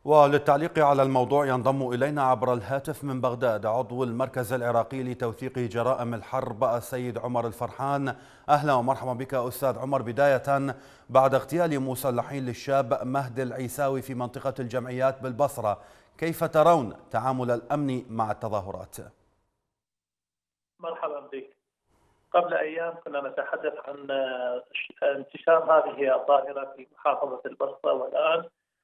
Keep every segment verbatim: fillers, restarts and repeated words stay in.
وللتعليق على الموضوع ينضم إلينا عبر الهاتف من بغداد عضو المركز العراقي لتوثيق جرائم الحرب السيد عمر الفرحان. أهلا ومرحبا بك أستاذ عمر. بداية، بعد اغتيال مسلحين للشاب مهدي العيساوي في منطقة الجمعيات بالبصرة، كيف ترون تعامل الأمن مع التظاهرات؟ مرحبا بك. قبل أيام كنا نتحدث عن انتشار هذه الظاهرة في محافظة البصرة، والآن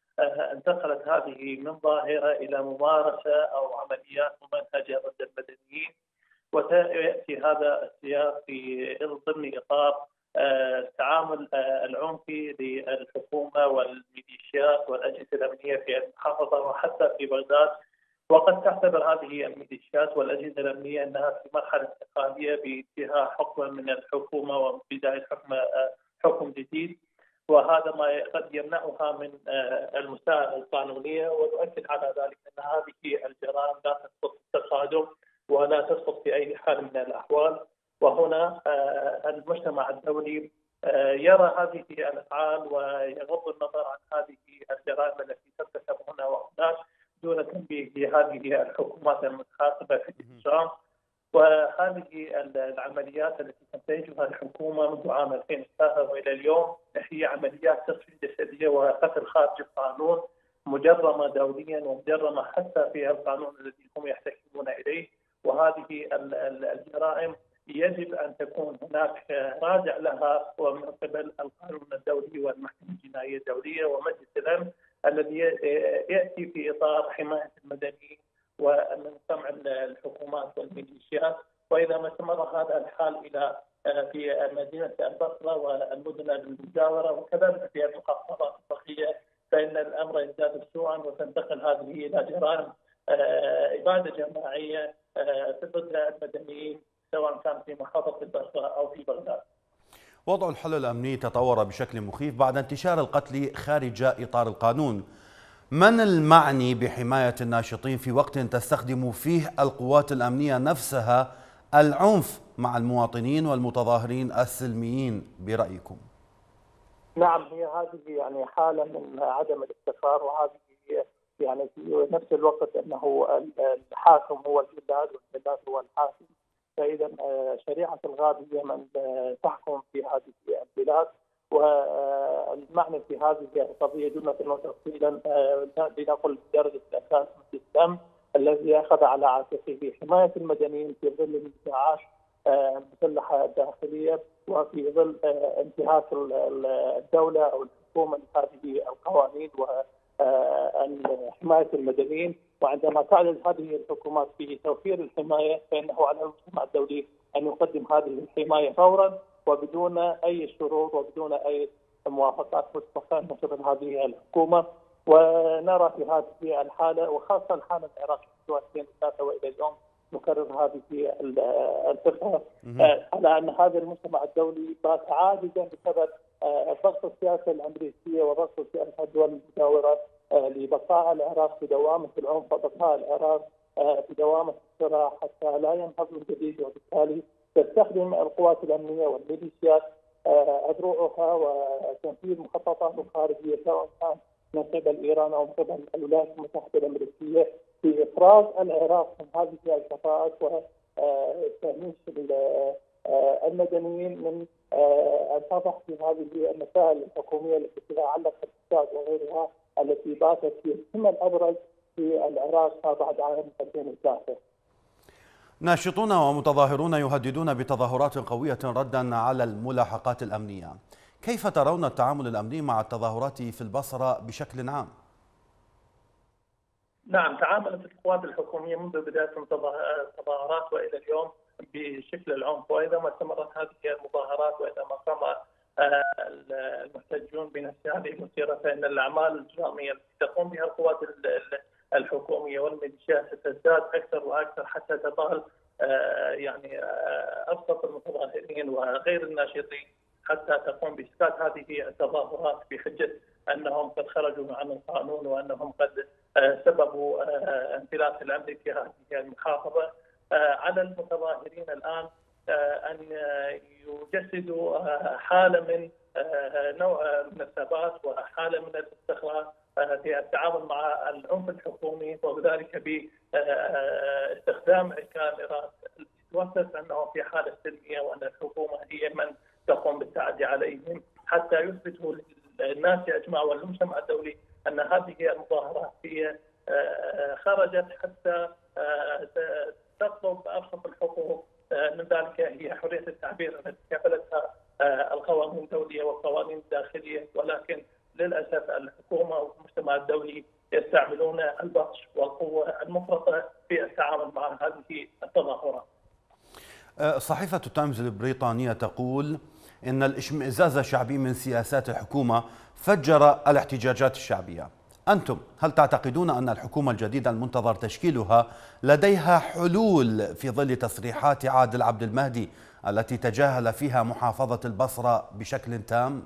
انتقلت هذه من ظاهرة إلى ممارسة أو عمليات ممنهجة ضد المدنيين، ويأتي هذا السياق في ضمن إطار التعامل العنفي للحكومة والميليشيات والأجهزة الأمنية في المحافظة وحتى في بغداد. وقد تعتبر هذه الميليشيات والأجهزة الأمنية أنها في مرحلة انتقالية بانتهاء حكم من الحكومة وبداية حكم حكم جديد، وهذا ما قد يمنعها من المساءلة القانونية. ونؤكد على ذلك أن هذه الجرائم لا تسقط في التقادم ولا تسقط في أي حال من الأحوال، وهنا المجتمع الدولي يرى هذه الأفعال ويغض النظر عن هذه الجرائم التي ترتكب هنا وهناك دون تنبيه لهذه الحكومات المتخاطبة في الإجرام. وهذه العمليات التي تنتهجها الحكومة منذ عام ألفين وثلاثة وإلى اليوم هي عمليات تسفيح جسدية وقتل خارج القانون، مجرمة دوليا ومجرمة حتى في القانون الذي هم يحتكمون إليه. وهذه الجرائم يجب أن تكون هناك راجع لها ومن قبل القانون الدولي والمحكمة الجنائية الدولية ومجلس الأمن الذي يأتي في إطار حماية المدنيين ومن سمع الحكومات والميليشيات. وإذا ما استمر هذا الحال إلى في مدينة البصرة والمدن المجاورة وكذلك في المحافظات البقية فإن الأمر يزداد سوءا وتنتقل هذه إلى جرائم إبادة جماعية ضد المدنيين سواء كان في محافظة البصرة أو في بغداد. وضع الحل الأمني تطور بشكل مخيف بعد انتشار القتل خارج إطار القانون. من المعني بحماية الناشطين في وقت تستخدم فيه القوات الأمنية نفسها العنف مع المواطنين والمتظاهرين السلميين برأيكم؟ نعم، هي هذه يعني حالة من عدم الاستقرار، وهذه يعني في نفس الوقت أنه الحاكم هو الجلاد والجلاد هو الحاكم. فإذا شريعة الغاب هي من تحكم في هذه البلاد. والمعنى في هذه القضية جملة وتفصيلا لنقل بدرجة الأساس مجلس الأمن الذي أخذ على عاتقه حماية المدنيين في ظل الانتعاش المسلحة الداخلية وفي ظل انتهاك الدولة أو الحكومة لهذه القوانين وحماية المدنيين. وعندما تعلن هذه الحكومات في توفير الحماية فإنه على المجتمع الدولي أن يقدم هذه الحماية فورا وبدون أي شروط وبدون أي موافقات مسبقة من قبل هذه الحكومة. ونرى في هذه الحالة وخاصة حالة العراق منذ ألفين وثلاثة وإلى اليوم نكرر هذه الفكرة على أن هذا المجتمع الدولي بات عاجزا بسبب ضغط السياسة الأمريكية وضغط السياسة الدول المجاورة لبقاء العراق في دوامة العنف وبقاء العراق في دوامة الصراع حتى لا ينهض من جديد. وبالتالي تستخدم القوات الأمنية والميليشيات أذرعها وتنفيذ مخططات خارجية سواء كان من قبل إيران أو من قبل الولايات المتحدة الأمريكية في إخراج العراق من هذه الكفاءات وتهميش المدنيين من الفضح في هذه المسائل الحكومية التي تتعلق بالاقتصاد وغيرها التي باتت في السمة الأبرز في العراق بعد عام ألفين وثلاثة. ناشطون ومتظاهرون يهددون بتظاهرات قوية ردا على الملاحقات الأمنية. كيف ترون التعامل الأمني مع التظاهرات في البصرة بشكل عام؟ نعم، تعاملت القوات الحكومية منذ بداية التظاهرات وإلى اليوم بشكل العنف. وإذا ما استمرت هذه المظاهرات وإذا ما قام المحتجون بنفس هذه المسيرة فإن الأعمال الإجرامية التي تقوم بها القوات الحكومية والميليشيات ستزداد أكثر وأكثر حتى تطال يعني أبسط المتظاهرين وغير الناشطين حتى تقوم بإسقاط هذه التظاهرات بحجة أنهم قد خرجوا عن القانون وأنهم قد سببوا انفلات الأمن في هذه المحافظة. على المتظاهرين الآن أن يجسدوا حالة من نوع من الثبات وحالة من الاستقرار في التعامل مع العنف الحكومي، وبذلك باستخدام الكاميرات توثق انه في حاله سلميه وان الحكومه هي من تقوم بالتعدي عليهم، حتى يثبتوا للناس اجمع والمجتمع الدولي ان هذه المظاهرات هي خرجت حتى تطلب ابسط الحقوق، من ذلك هي حريه التعبير التي كفلتها القوانين الدوليه والقوانين الداخليه، ولكن للاسف الحكومه والمجتمع الدولي يستعملون البطش والقوه المفرطه في التعامل مع هذه التظاهرات. صحيفة التايمز البريطانية تقول إن الاشمئزاز الشعبي من سياسات الحكومة فجر الاحتجاجات الشعبية. أنتم هل تعتقدون أن الحكومة الجديدة المنتظر تشكيلها لديها حلول في ظل تصريحات عادل عبد المهدي التي تجاهل فيها محافظة البصرة بشكل تام؟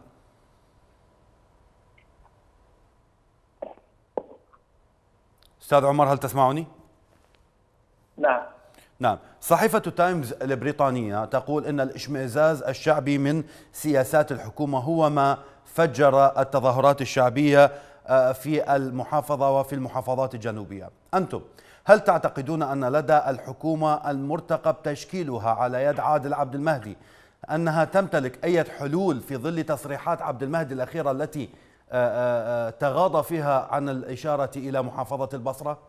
أستاذ عمر، هل تسمعني؟ نعم. نعم. صحيفة تايمز البريطانية تقول إن الاشمئزاز الشعبي من سياسات الحكومة هو ما فجر التظاهرات الشعبية في المحافظة وفي المحافظات الجنوبية. أنتم هل تعتقدون أن لدى الحكومة المرتقب تشكيلها على يد عادل عبد المهدي أنها تمتلك أي حلول في ظل تصريحات عبد المهدي الأخيرة التي تغاضى فيها عن الإشارة إلى محافظة البصرة؟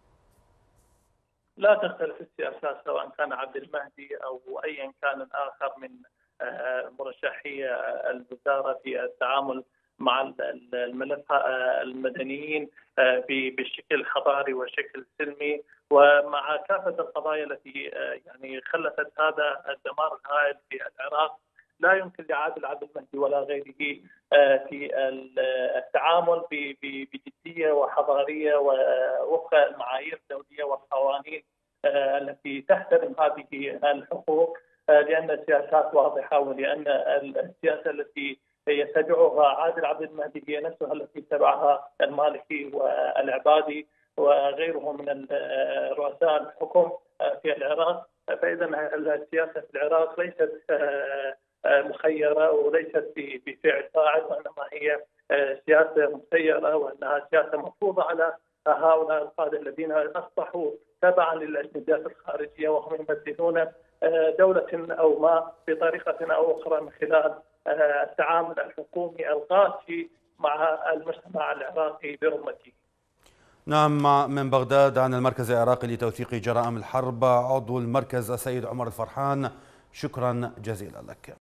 لا تختلف السياسات سواء كان عبد المهدي أو أيا كان الآخر من مرشحي الوزارة في التعامل مع الملف المدنيين بشكل حضاري وشكل سلمي، ومع كافة القضايا التي يعني خلفت هذا الدمار الهائل في العراق. لا يمكن لعادل عبد المهدي ولا غيره في التعامل بجدية وحضارية ووفق المعايير الدولية والقوانين التي تحترم هذه الحقوق، لأن السياسات واضحة، ولأن السياسة التي يتبعها عادل عبد المهدي هي نفسها التي اتبعها المالكي والعبادي وغيره من رؤساء الحكم في العراق. فإذا السياسة في العراق ليست مخيرة وليست بفعل فاعل، وإنما هي سياسة مسيرة، وأنها سياسة مفروضة على هؤلاء القادة الذين أصبحوا تبعا للأجندات الخارجية، وهم يمثلون دولة أو ما بطريقة أو أخرى من خلال التعامل الحكومي القاسي مع المجتمع العراقي برمته. نعم. من بغداد عن المركز العراقي لتوثيق جرائم الحرب عضو المركز السيد عمر الفرحان، شكرا جزيلا لك.